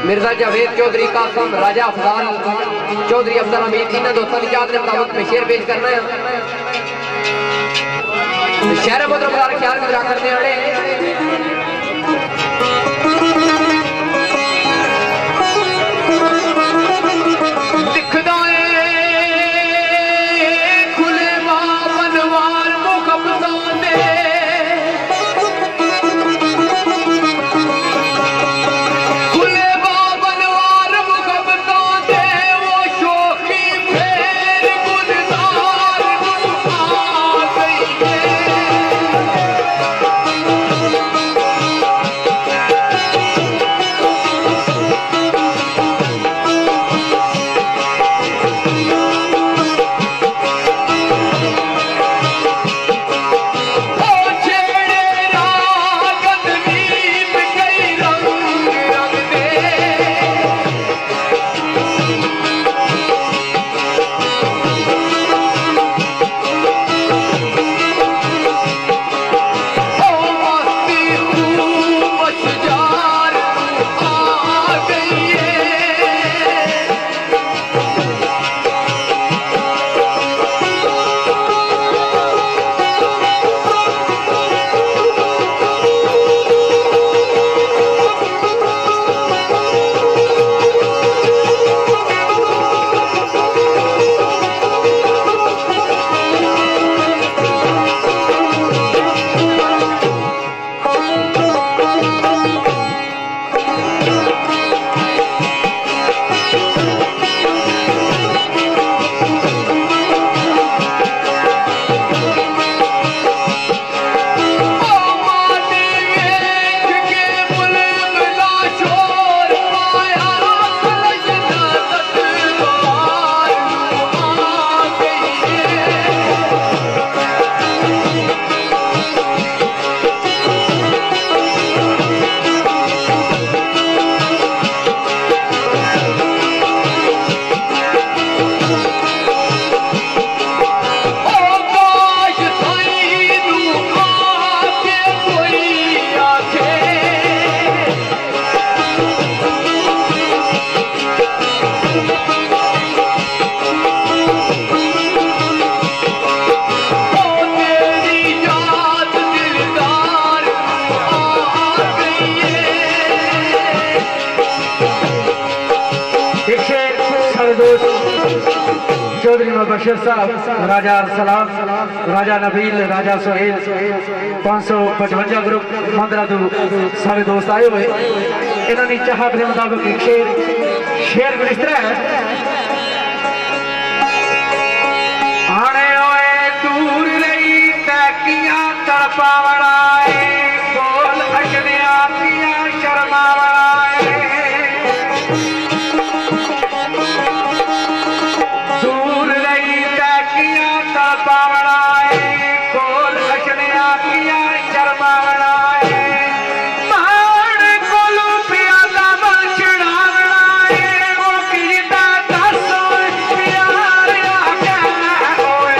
मिर्जा जावेद चौधरी कासम राजा अफजाल चौधरी अफजल हमीद इन्होंने दोस्तों की याद ने मुताबिक में शेर पेश करना है। शहर मुद्रा बाजार ख्याल गुजरा करने वाले चौधरी मुबशर साहब, राजा सलाम, राजा नबील, राजा सोहेल, 555 ग्रुप 15 सारे दोस्त आए हुए। इन्होंने चाहत के मुताबिक एक शेर कुछ इस तरह है। आने ओए दूर रही तकिया तड़पावड़ाए बोल अजनिया पिया शर्मावड़ाए दूर रही तकिया तड़पावड़ाए बोल अजनिया पिया शर्मावड़ाए मान कोलू पिया दा बचड़ावड़ाए वो कीदा दसो प्यार आके होए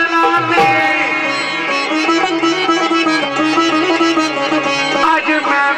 आज मैं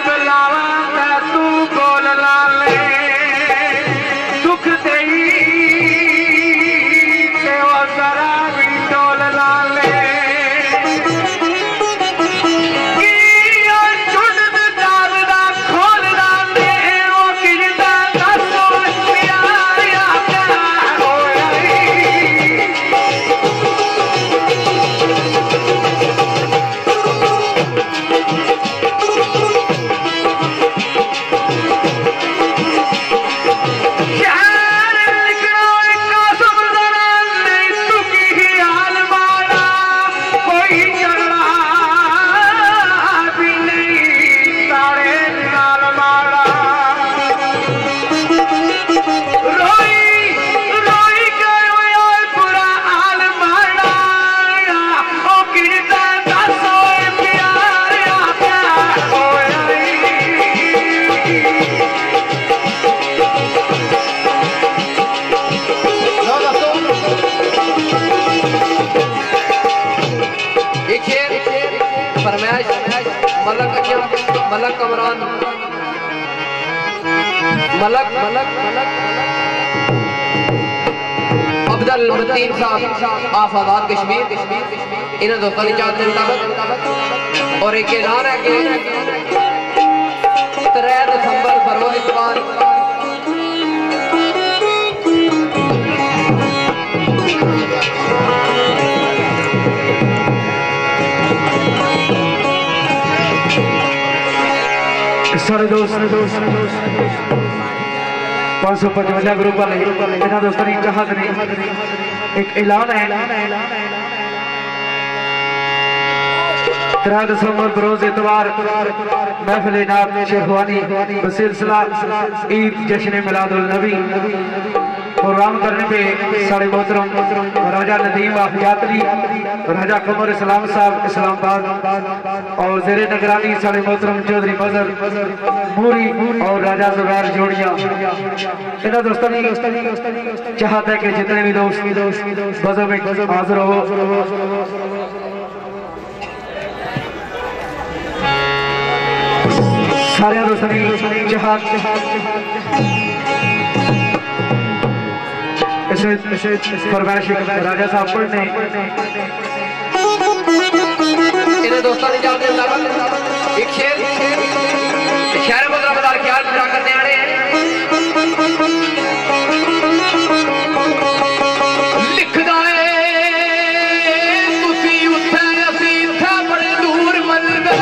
फरमाइश मलक अजम मलक कमरान मलक अब्दुल मतीन साहब आफाबाद कश्मीर इन्हें दोस्तों की चाहत के मुताबिक और एक ऐलान है कि 3 दिसंबर बरोज इतवार सारे दोस्त 555 ग्रुप वाले इन्होंने दोस्तों की चाहत ने एक ऐलान है 3 दिसंबर बरोज इतवार महफिल नात शेखवानी बसिलसिला ईद जश्न मिलादुल नबी प्रोग्राम करने पे साढ़े मोहतरम राजा नदीम यात्री राजा कमर इस्लाम साहब इस्लामाबाद और जेरे निगरानी साढ़े मोहतरम चौधरी मजहर मूरी और राजा जुबैर जोड़िया इन्होंने दोस्तों की चाहत है कि जितने भी दोस्त बज़म में हाजिर हो सारे दोस्तों की चाहत फरमाइश राजा साहब पढ़ने इन्हें दोस्तों की चाहत एक शेर शहर मुद्रा ख्याल पूरा करने आ रहे हैं लिखदा है तुसी उत्थे असी इत्थे बड़े दूर मलबल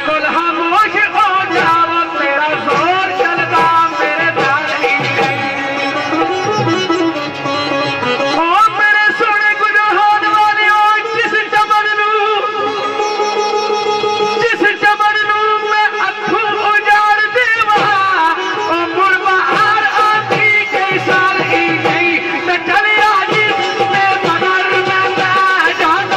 बिल्कुल खामोश हो जाओ तेरा जोर चलता मेरे नाल ही ओ मेरे सोने गुजरान वाले जिस टबर नू मैं अखू उजाड़ देवा ओ मुड़ बाहर आती कई साल ही गई ते चलिया जिसने मगर मैं जाना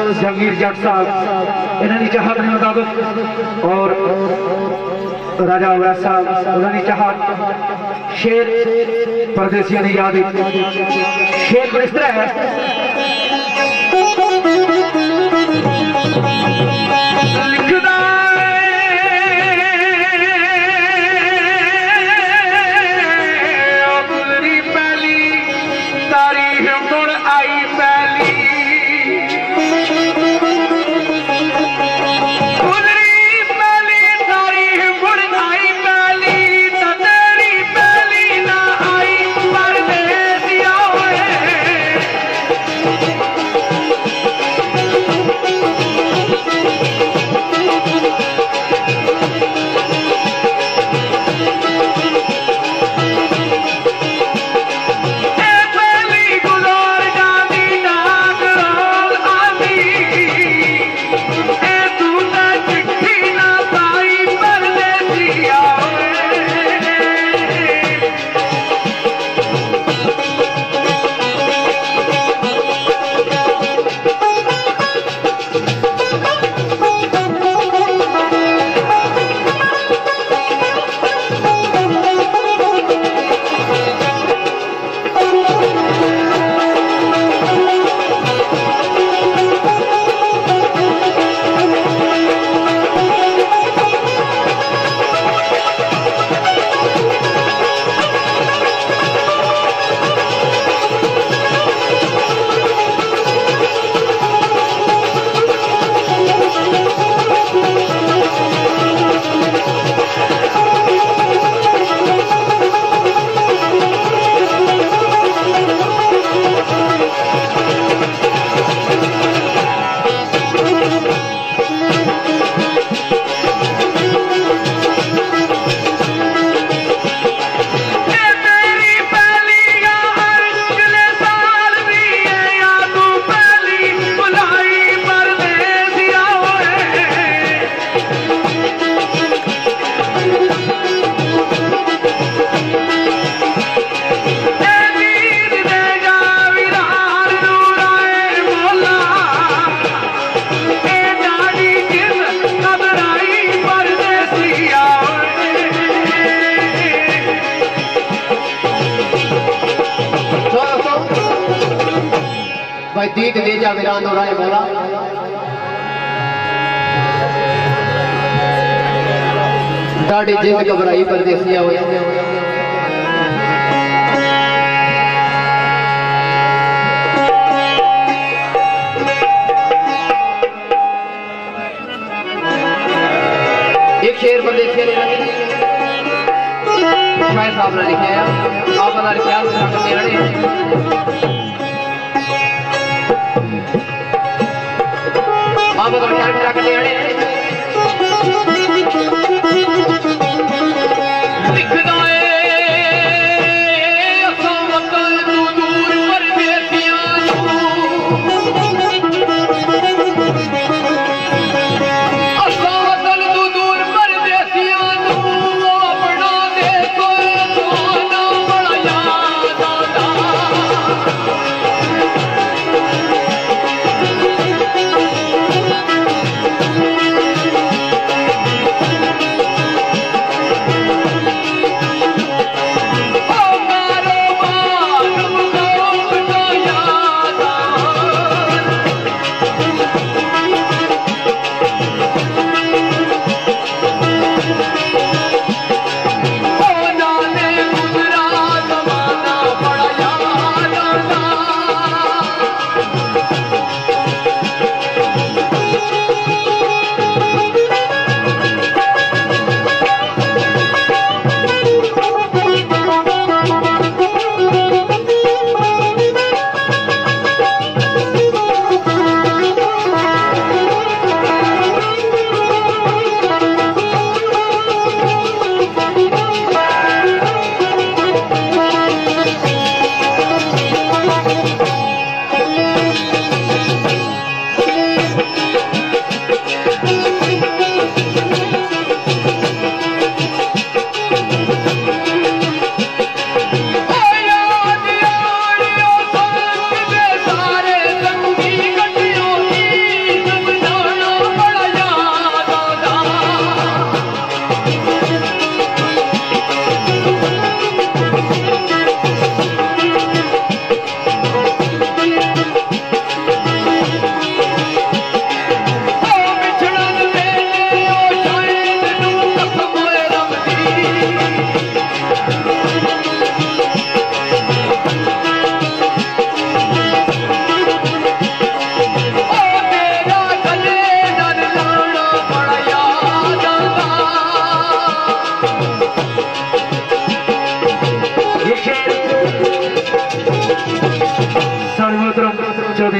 जहांगीर जट साहब इन्होंने चाहत के मुताबिक और राजा अवैस साहब उन्होंने चाहत शेर परदेसियों की याद शेर इस तरह है लिखदा अपनी पहली तारीख मुड़ आई पहली दीद दे जा वीरान हो रहा है बोला दाढ़ी जिंद घबराई परदेसिया हो एक शेर परदेसिया ने शायद साहब ने लिखे हैं आप बता क्या करते हैं आप क्या करते हैं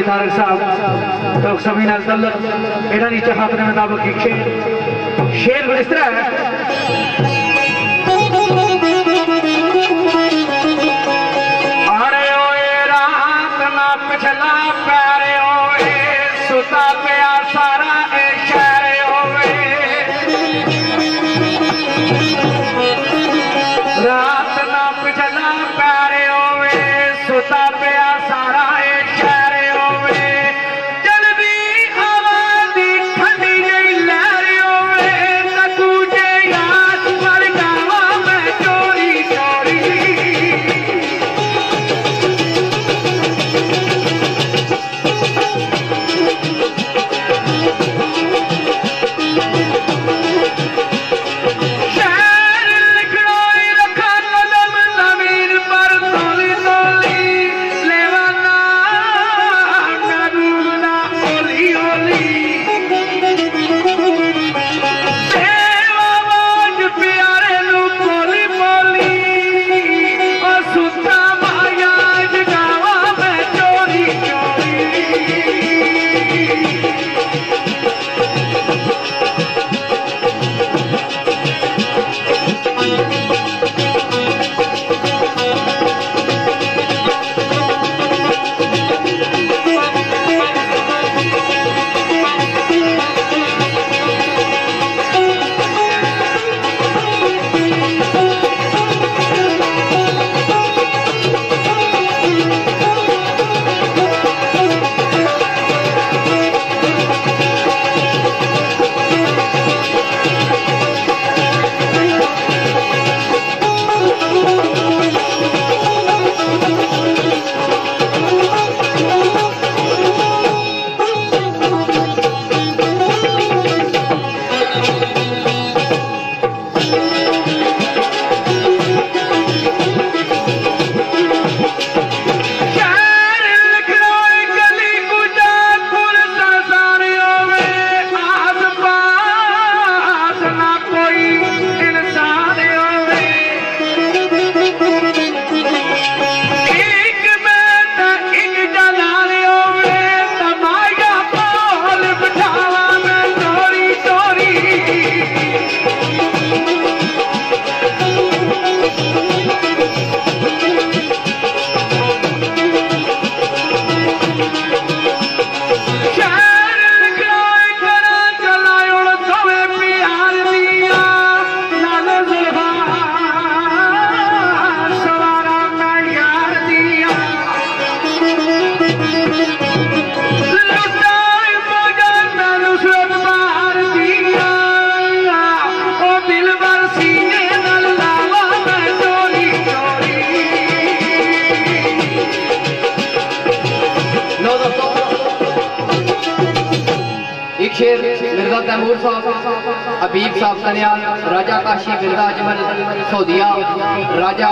तारक साहब तो सभी नाल तल्लक इन्हां दी चाहत दे मुताबिक एक शेर इस तरह है। अरे ओए रात ना पिछला पैरे ओए सुता पिया सारा ए शहर ओए रात ना पिछला पैरे ओए सुता पिया सारा ए शहर ओए जल्दी आवाज़ी ठंडी जई लहर ओए तकूजे याद पर गावा मैं चोरी चोरी शेर मिर्जा तैमूर साहब, हबीब साहब कन्याल, राजा काशी मिर्जा अजमल सऊदिया, राजा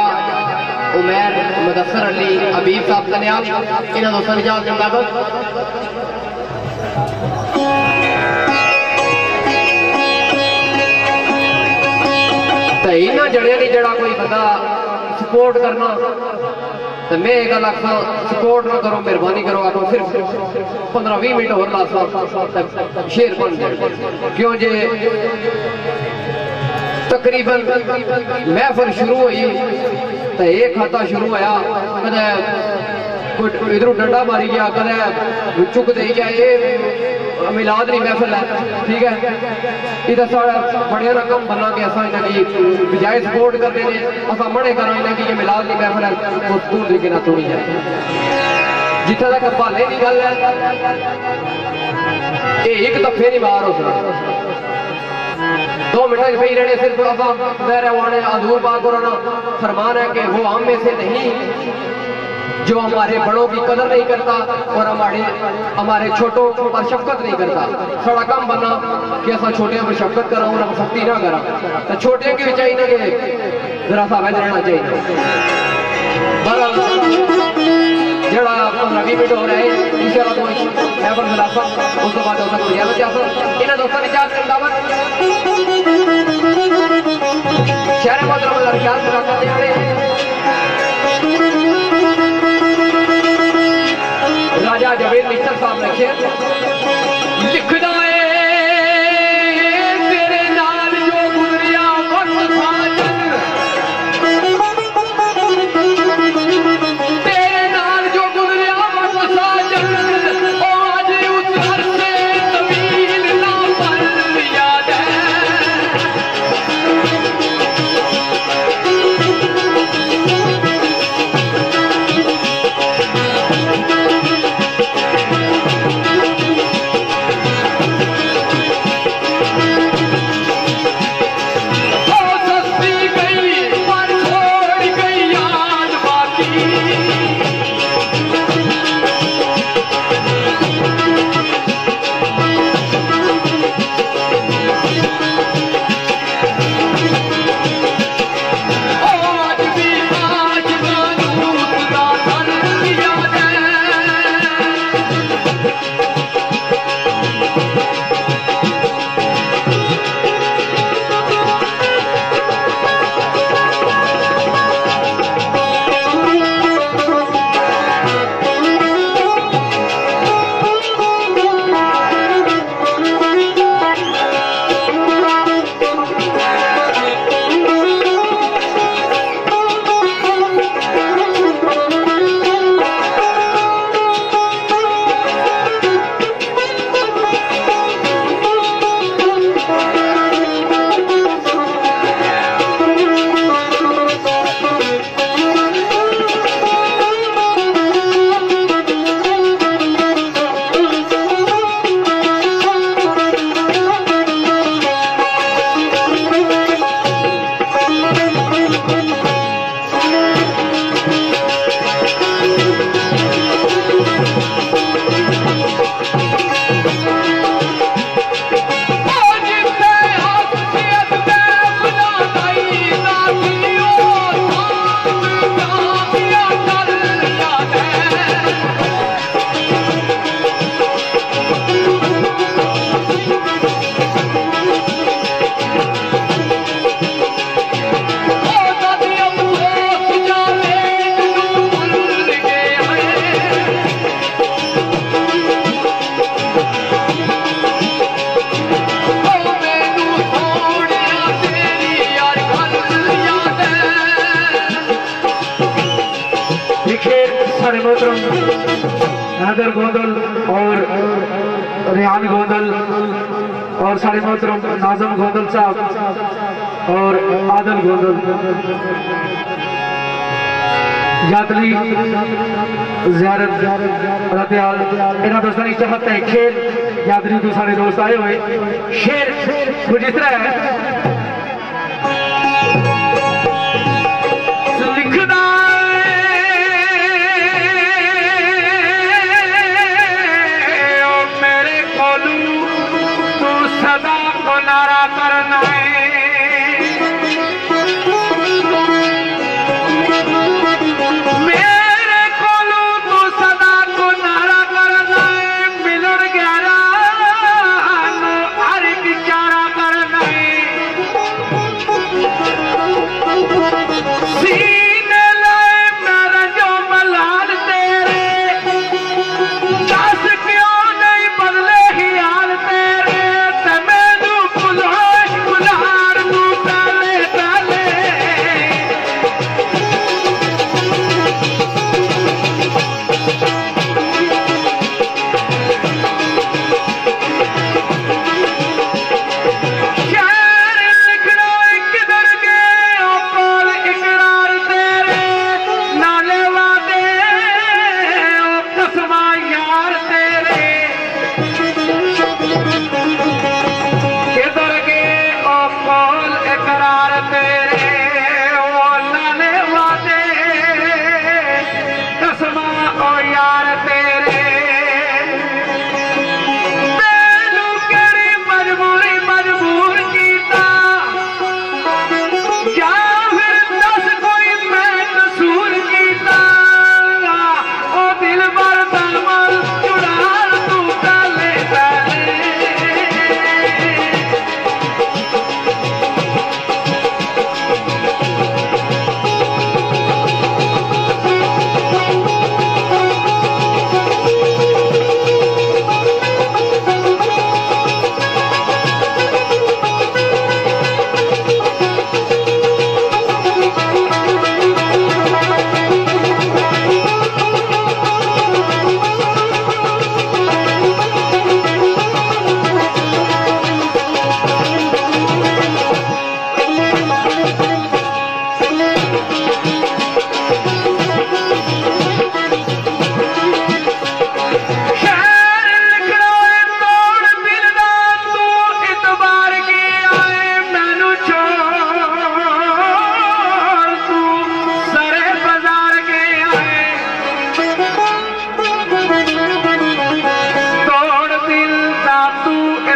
उमैर मुदस्सर अली हबीब साहब कन्याल, इन्होंने दोस्तों ने जाल जिंदाबाद। तो इन्होंने जड़िया नहीं जड़ा कोई बंदा सपोर्ट करना तो मैं एक गल आखा सपोर्ट ना करो, मेहरबानी करो, आखो सिर्फ 15-20 मिनट और ला शेर बन जाए क्यों जे तकरीबन महफिल शुरू हुई तो एक खाता शुरू होया कदे इधरों डंडा मारी गया कदे चुक दे गया ये मिलाद नहीं महफिल है ठीक है इधर सारा बड़े ना कम बना के असा इन्हें की बजाय सपोर्ट करते हैं असा मने करा इन्हें की ये मिलाद नहीं महफिल है वो दूर तरीके ना तोड़ी जाए जिथे तक भाले की गल है ये एक दफे नहीं बाहर हो सकता 2 मिनट पे रहने सिर्फ हजूर पाक और फरमान है कि वो हम में से नहीं जो हमारे बड़ों की कदर नहीं करता और हमारे छोटों पर शफकत नहीं करता। साड़ा काम बना कि असा छोटियों पर शफकत करा उन्हें सख्ती ना करा तो छोटियों की भी चाहिए कि जरा सा वैध रहना चाहिए। जड़ा 15-20 मिनट हो रहे हैं उस बाद इन्हें दोस्तों ने क्या दावत शहर मोहतरम ख्याल से रखते राजा ख्वाजा जावेद मिस्टर साहब रखे लिखदा है तेरे नाल जो गुजरिया वक्त साजन तेरे नाल जो गुजरिया वक्त साजन ओ आज उस अरसे तवील ना पर याद है हैदर गोंदल और रेहान गोंदल और सारे मोहतरम नाजम गोंदल साहब और आदल गोंदल यात्री ज़ियारत रतियाल इन्होंने दोस्तों की चाहत है खेल यात्री तो सारे दोस्त आए हुए शेर कुछ इस तरह है बुला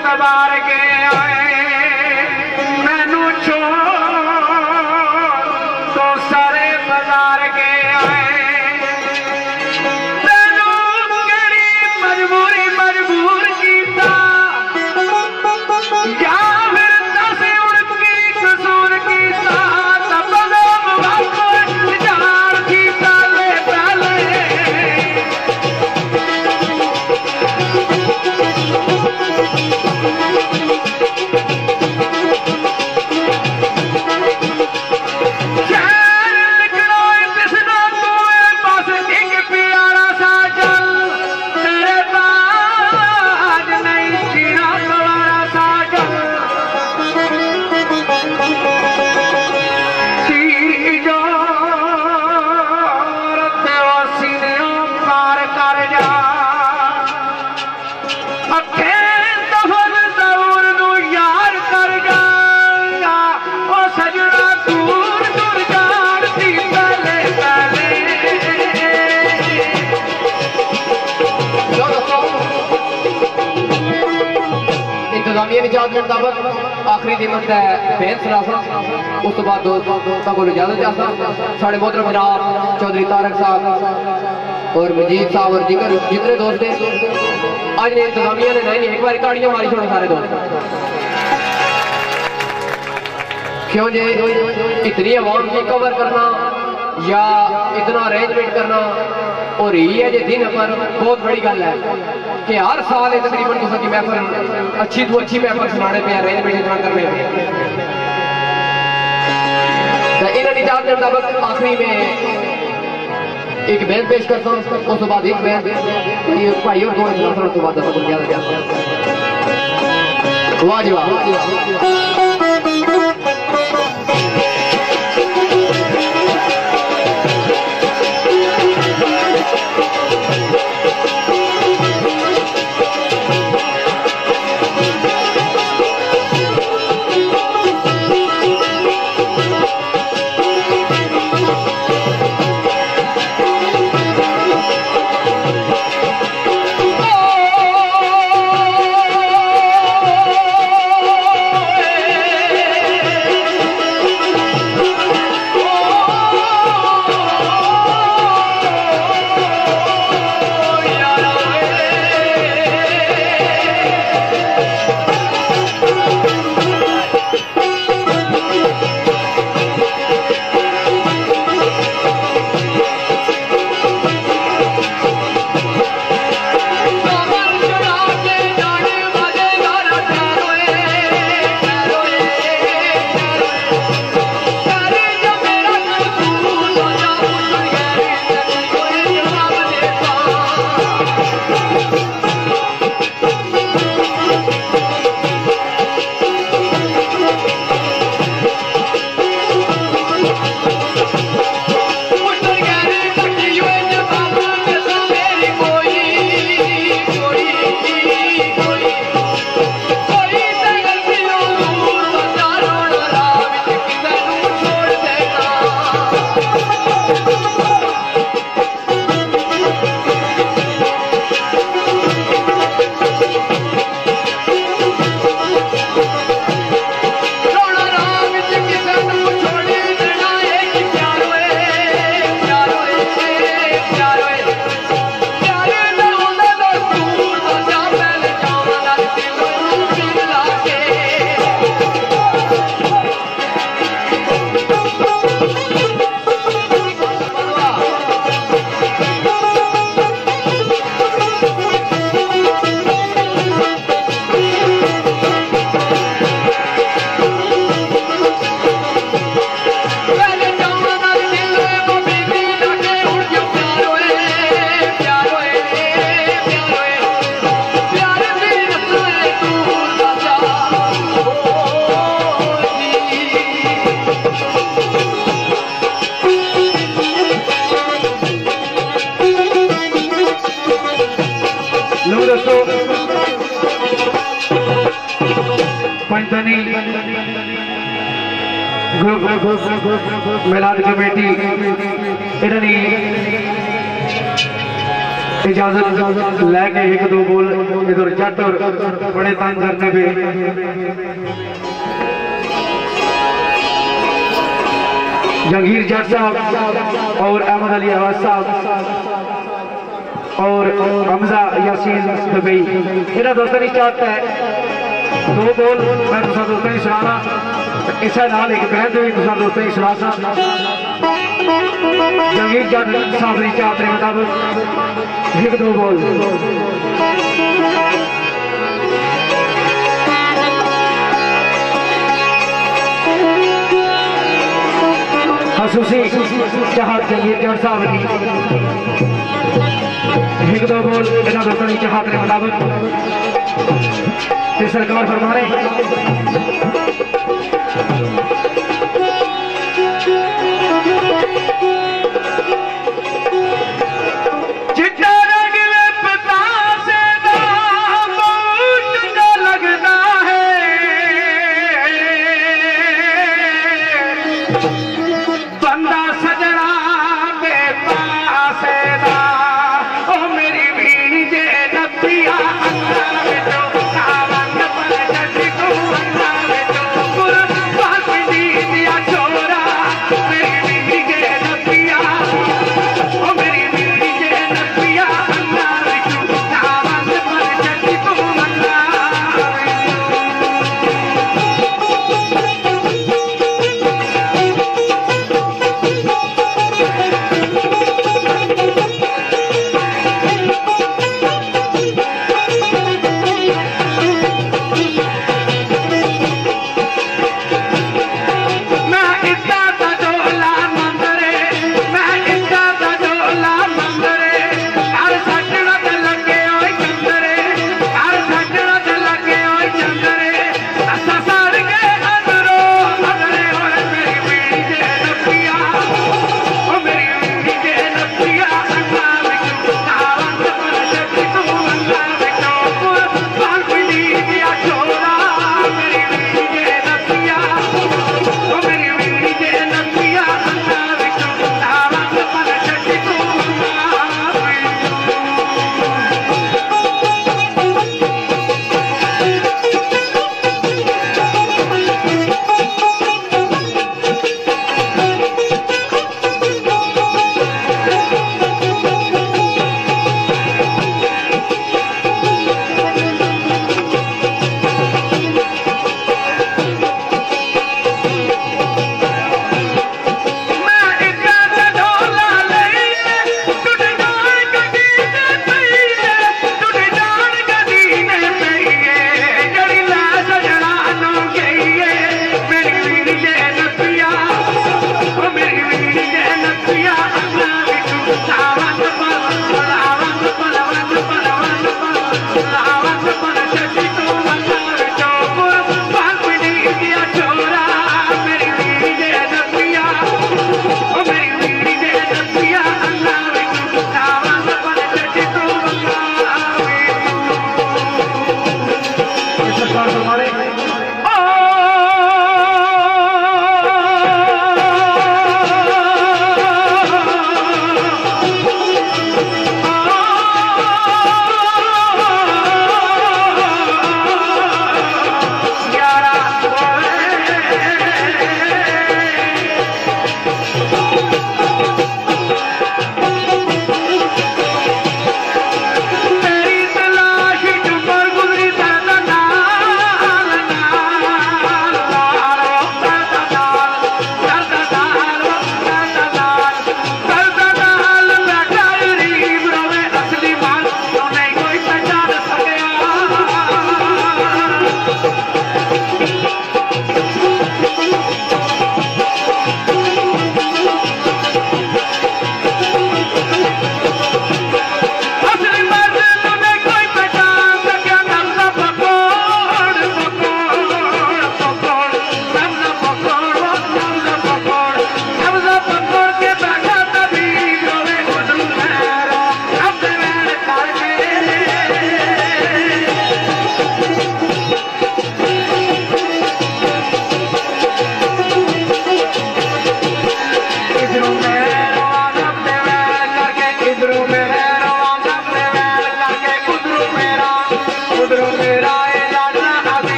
तबार के आए मैनू छोड़ तो सारे बाजार के आए मैनू केड़ी मजबूरी मजबूर कीता या फिर दस उड़की कसूर कीता तब वापस जान की पहले पहले आखिरी दिमत है बेन सरासा उस तो बाद दोस्तों को इजाजत चाहता साढ़े मोहतरम जनाब चौधरी तारक साहब और मजीद साहब और जिगर जितने दोस्त थे आज ने इंतजामिया ने नहीं एक बार ताड़ियां मारी छोड़ो सारे दोस्त क्यों जे इतनी आवाम की कवर करना या इतना अरेंजमेंट करना और ये जे दिन पर बहुत बड़ी गल है कि हर साल तकरीबन तुम की महफल अच्छी तो अच्छी महफल सुनाने पे अरेंजमेंट इतना करने पे इन्होंने इजाजत के मुताबिक आखिरी में एक बैन पेश करता हूँ उस बाद एक बैन भाई और दोनों उस बाद वाह जी वाह पंचनी मिलाद कमेटी इन्होंने इजाजत लैके एक दो बोल इधर जट और बड़े तंग करने पे जंगीर जट साहब और अहमद अली आवाज साहब और हमजा यासीन दुबई इन्होंने दोस्तों की चाहत है दो बोल मैं तुम दोस्तों की सुनाना इस नाल एक बहन भी तुम दोस्तों की सुना सा जंगीर जट साहब की चाहत के मुताबिक एक दो बोल खसूसी चाहत जंगीर जट साहब की एक दो बोल इन्होंने दोस्तों की चाहत के मुताबिक सरकार फरमा रहे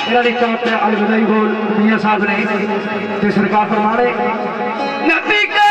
इन्हों की चाहत अलविदाई बोल मियां साहब ने सरकार फरमाने नबी